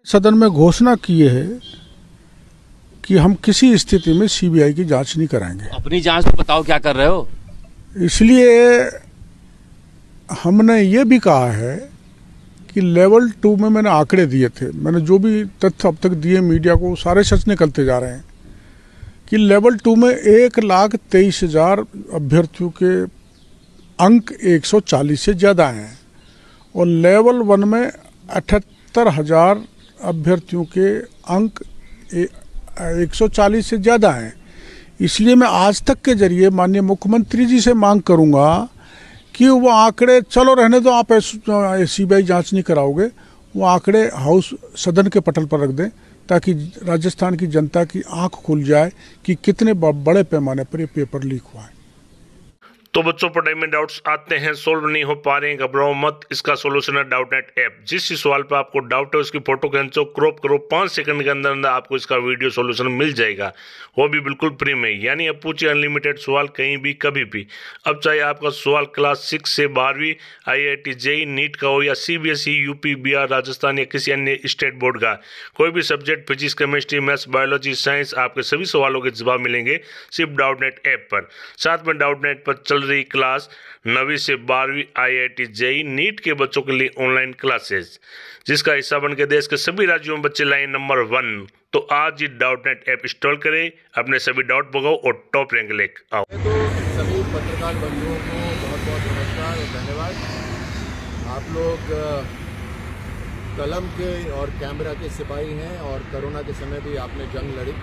सदन में घोषणा किए है कि हम किसी स्थिति में सीबीआई की जांच नहीं कराएंगे। अपनी जांच तो बताओ क्या कर रहे हो। इसलिए हमने ये भी कहा है कि लेवल 2 में मैंने आंकड़े दिए थे, मैंने जो भी तथ्य अब तक दिए मीडिया को सारे सच निकलते जा रहे हैं कि लेवल 2 में 1,23,000 अभ्यर्थियों के अंक 140 से ज़्यादा हैं और लेवल 1 में 78,000 अभ्यर्थियों के अंक 140 से ज़्यादा हैं। इसलिए मैं आज तक के जरिए माननीय मुख्यमंत्री जी से मांग करूंगा कि वो आंकड़े चलो रहने दो, आप सीबीआई जांच नहीं कराओगे, वो आंकड़े हाउस सदन के पटल पर रख दें ताकि राजस्थान की जनता की आंख खुल जाए कि कितने बड़े पैमाने पर ये पेपर लीक हुआ है। तो बच्चों पढ़ाई में डाउट्स आते हैं, सोल्व नहीं हो पा रहे हैं, घबराओ मत, इसका सोल्यूशन है डाउटनेट ऐप। जिस सवाल पे आपको डाउट है उसकी फोटो खींचो, क्रॉप करो, 5 सेकंड के अंदर अंदर आपको इसका वीडियो सोल्यूशन मिल जाएगा, वो भी बिल्कुल फ्री में। यानी अब पूछिए अनलिमिटेड सवाल कहीं भी कभी भी। अब चाहे आपका सवाल क्लास 6 से 12वीं IIT JEE नीट का हो या CBSE यूपी बिहार राजस्थान या किसी अन्य स्टेट बोर्ड का, कोई भी subject physics chemistry maths biology science, आपके सभी सवालों के जवाब मिलेंगे सिर्फ डाउटनेट ऐप पर। साथ में डाउटनेट पर चल रही क्लास 9वीं से 12वीं IIT JEE नीट के बच्चों के लिए ऑनलाइन क्लासेस, जिसका हिस्सा बन के देश के सभी राज्यों में बच्चे लाइन नंबर 1। तो आज ही डाउटनेट ऐप इंस्टॉल करें, अपने सभी डाउट भगाओ और टॉप रैंक लेकर आओ। तो सभी पत्रकार बंधुओं को बहुत बहुत नमस्कार और धन्यवाद। आप लोग कलम के और कैमरा के सिपाही हैं और कोरोना के समय भी आपने जंग लड़ी।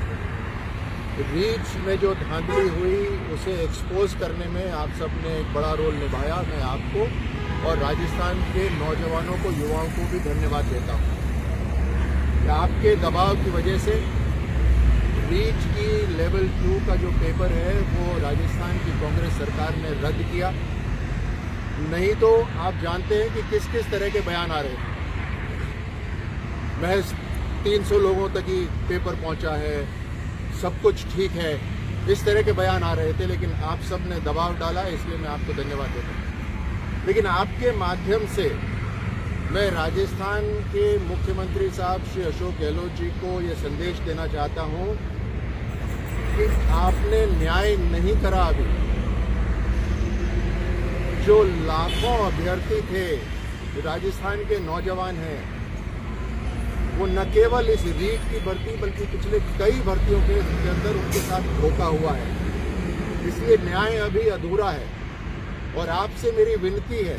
रीच में जो धांधली हुई उसे एक्सपोज करने में आप सब ने एक बड़ा रोल निभाया। मैं आपको और राजस्थान के नौजवानों को, युवाओं को भी धन्यवाद देता हूँ। आपके दबाव की वजह से रीच की लेवल 2 का जो पेपर है वो राजस्थान की कांग्रेस सरकार ने रद्द किया। नहीं तो आप जानते हैं कि किस किस तरह के बयान आ रहे हैं। महज 300 लोगों तक ही पेपर पहुंचा है, सब कुछ ठीक है, इस तरह के बयान आ रहे थे, लेकिन आप सब ने दबाव डाला, इसलिए मैं आपको धन्यवाद देता हूँ। लेकिन आपके माध्यम से मैं राजस्थान के मुख्यमंत्री साहब श्री अशोक गहलोत जी को ये संदेश देना चाहता हूँ कि आपने न्याय नहीं करा। अभी जो लाखों अभ्यर्थी थे, राजस्थान के नौजवान हैं, वो न केवल इस रीट की भर्ती बल्कि पिछले कई भर्तियों के अंदर उनके साथ धोखा हुआ है। इसलिए न्याय अभी अधूरा है और आपसे मेरी विनती है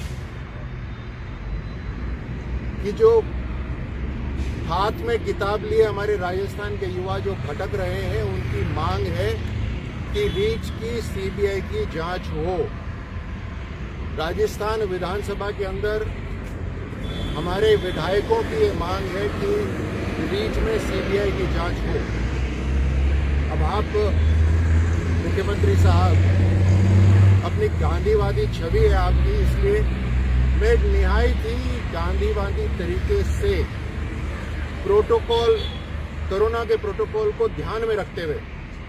कि जो हाथ में किताब लिए हमारे राजस्थान के युवा जो भटक रहे हैं, उनकी मांग है कि रीच की सीबीआई की जांच हो। राजस्थान विधानसभा के अंदर हमारे विधायकों की ये मांग है कि रीच में सीबीआई की जांच हो। अब आप मुख्यमंत्री साहब, अपनी गांधीवादी छवि है आपकी, इसलिए मैं निहायत ही गांधीवादी तरीके से प्रोटोकॉल, कोरोना के प्रोटोकॉल को ध्यान में रखते हुए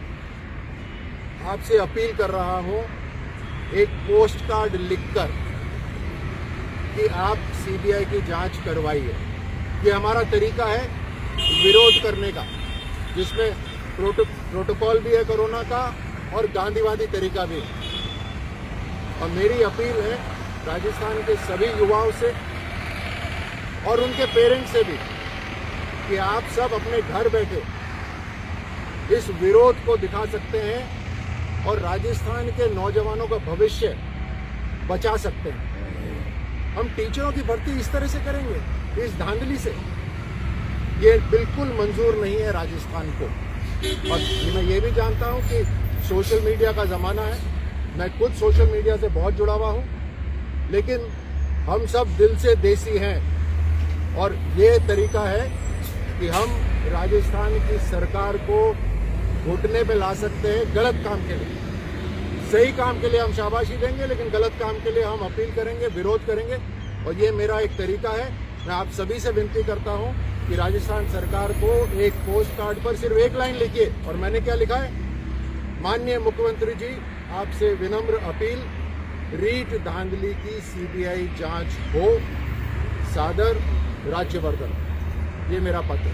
आपसे अपील कर रहा हूं, एक पोस्ट कार्ड लिखकर कि आप सीबीआई की जांच करवाइए। ये हमारा तरीका है विरोध करने का, जिसमें प्रोटोकॉल भी है कोरोना का और गांधीवादी तरीका भी है। और मेरी अपील है राजस्थान के सभी युवाओं से और उनके पेरेंट्स से भी कि आप सब अपने घर बैठे इस विरोध को दिखा सकते हैं और राजस्थान के नौजवानों का भविष्य बचा सकते हैं। हम टीचरों की भर्ती इस तरह से करेंगे, इस धांधली से, ये बिल्कुल मंजूर नहीं है राजस्थान को। और मैं ये भी जानता हूं कि सोशल मीडिया का जमाना है, मैं खुद सोशल मीडिया से बहुत जुड़ा हुआ हूं, लेकिन हम सब दिल से देसी हैं और ये तरीका है कि हम राजस्थान की सरकार को घुटने पे ला सकते हैं गलत काम के लिए। सही काम के लिए हम शाबाशी देंगे, लेकिन गलत काम के लिए हम अपील करेंगे, विरोध करेंगे। और ये मेरा एक तरीका है। मैं आप सभी से विनती करता हूं कि राजस्थान सरकार को एक पोस्ट कार्ड पर सिर्फ एक लाइन लिखिए। और मैंने क्या लिखा है, माननीय मुख्यमंत्री जी, आपसे विनम्र अपील, रीट धांधली की सीबीआई जांच हो। सादर, राज्यवर्धन। ये मेरा पत्र है।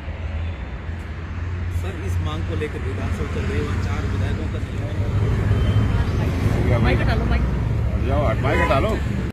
सर, इस मांग को लेकर विधानसभा चल रही है, 4 विधायकों का माइक हटा लो, माइक हटा लो।